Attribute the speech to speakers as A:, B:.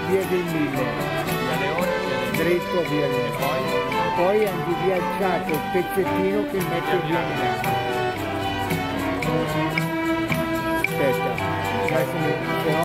A: via del Mille,
B: Via Leone,
A: dritto via del Mille. Poi andiamo via Acciato, il pezzettino che mette via Milano. Aspetta, adesso se no